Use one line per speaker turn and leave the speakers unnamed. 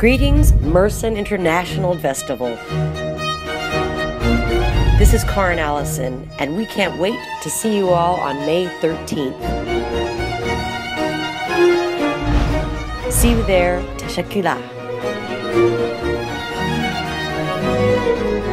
Greetings, Mersin International Festival. This is Karrin Allyson, and we can't wait to see you all on May 13th. See you there. Teşekkürler.